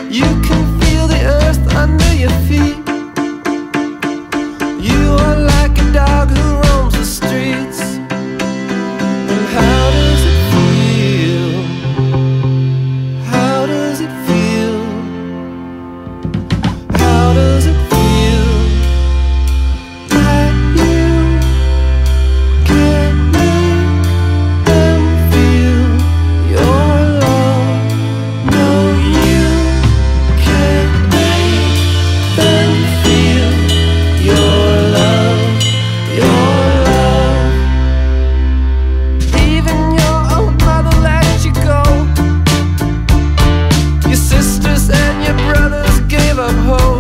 You can feel the earth under your feet. You are like a dog who roams the streets. And how does it feel? How does it feel? How does it feel that you can't make them feel your love? No, you can't make them feel your love, your love. Even your own mother let you go. Your sisters and your brothers gave up hope.